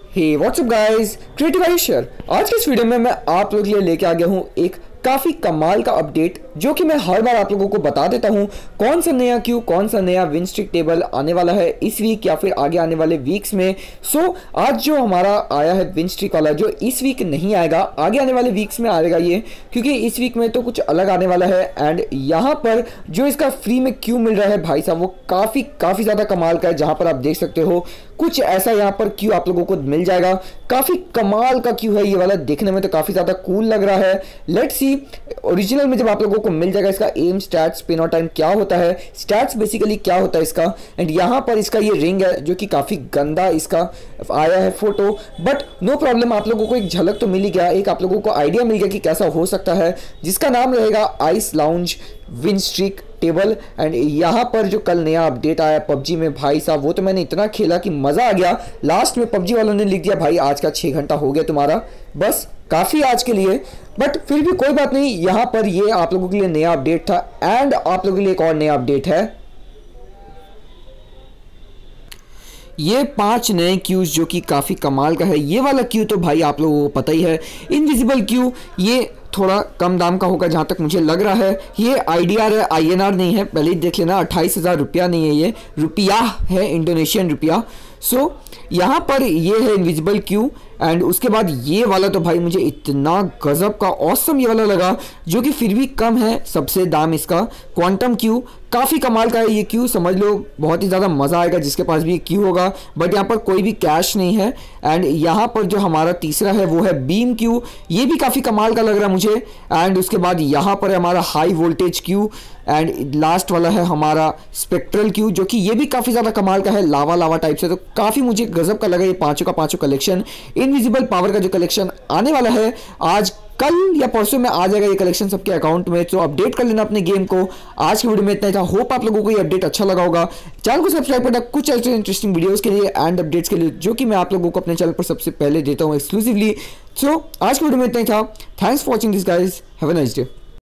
हे what's up guys, creative Ayushyar. आज के इस वीडियो में मैं आप लोगों के लिए लेके आ गया हूँ एक काफ़ी कमाल का अपडेट, जो कि मैं हर बार आप लोगों को बता देता हूँ कौन सा नया क्यू, कौन सा नया विन स्ट्रीक टेबल आने वाला है इस वीक या फिर आगे आने वाले वीक्स में। सो आज जो हमारा आया है विन स्ट्रीक वाला, जो इस वीक नहीं आएगा, आगे आने वाले वीक्स में आएगा ये, क्योंकि इस वीक में तो कुछ अलग आने वाला है। एंड यहाँ पर जो इसका फ्री में क्यू मिल रहा है भाई साहब, वो काफ़ी ज़्यादा कमाल का है। जहाँ पर आप देख सकते हो कुछ ऐसा यहाँ पर क्यू आप लोगों को मिल जाएगा। काफ़ी कमाल का क्यू है ये वाला, देखने में तो काफ़ी ज़्यादा कूल लग रहा है। लेट्स सी ओरिजिनल में जब आप लोगों को मिल जाएगा इसका एम, स्टैट्स, स्पिन और टाइम क्या होता है, स्टैट्स बेसिकली क्या होता है इसका। एंड यहाँ पर इसका ये रिंग है जो कि काफ़ी गंदा इसका आया है फोटो, बट नो प्रॉब्लम, आप लोगों को एक झलक तो मिल ही गया, एक आप लोगों को आइडिया मिल गया कि कैसा हो सकता है, जिसका नाम रहेगा ice lounge win streak table. And यहाँ पर जो कल नया अपडेट आया पबजी में भाई साहब, वो तो मैंने इतना खेला कि मज़ा आ गया। लास्ट में पबजी वालों ने लिख दिया भाई आज का 6 घंटा हो गया तुम्हारा, बस काफ़ी आज के लिए। बट फिर भी कोई बात नहीं, यहाँ पर ये आप लोगों के लिए नया अपडेट था। एंड आप लोगों के लिए एक और नया अपडेट है, ये 5 नए क्यूज जो कि काफ़ी कमाल का है। ये वाला क्यू तो भाई आप लोगों को पता ही है, इनविजिबल क्यू। ये थोड़ा कम दाम का होगा जहाँ तक मुझे लग रहा है। ये IDR है, INR नहीं है, पहले ही देख लेना। 28,000 रुपया नहीं है, ये रुपया है, इंडोनेशियन रुपया। सो यहाँ पर ये है इनविजिबल क्यू। एंड उसके बाद ये वाला तो भाई मुझे इतना गजब का ऑसम ये वाला लगा, जो कि फिर भी कम है सबसे दाम इसका। क्वांटम क्यू काफ़ी कमाल का है ये क्यू, समझ लो बहुत ही ज़्यादा मज़ा आएगा जिसके पास भी क्यू होगा। बट यहाँ पर कोई भी कैश नहीं है। एंड यहाँ पर जो हमारा तीसरा है वो है बीम क्यू, ये भी काफ़ी कमाल का लग रहा है मुझे। एंड उसके बाद यहाँ पर है हमारा high voltage cue. And last वाला है हमारा स्पेक्ट्रल क्यू, जो कि ये भी काफ़ी ज़्यादा कमाल का है, लावा टाइप से। तो काफ़ी मुझे गजब का लगा ये पाँचों का पाँचों कलेक्शन। इनविजिबल पावर का जो कलेक्शन आने वाला है आज, कल या परसों में आ जाएगा ये कलेक्शन सबके अकाउंट में। तो अपडेट कर लेना अपने गेम को। आज की वीडियो में इतना ही था, होप आप लोगों को ये अपडेट अच्छा लगा होगा। चैनल को सब्सक्राइब करना कुछ ऐसे इंटरेस्टिंग वीडियोस के लिए एंड अपडेट्स के लिए, जो कि मैं आप लोगों को अपने चैनल पर सबसे पहले देता हूँ एक्सक्लूसिवली। सो आज की वीडियो में इतना ही था। Thanks for watching this guys, have a nice day.